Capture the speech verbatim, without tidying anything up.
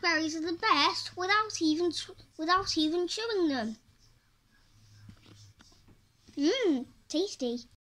Blackberries are the best without even without even chewing them. Mmm, tasty.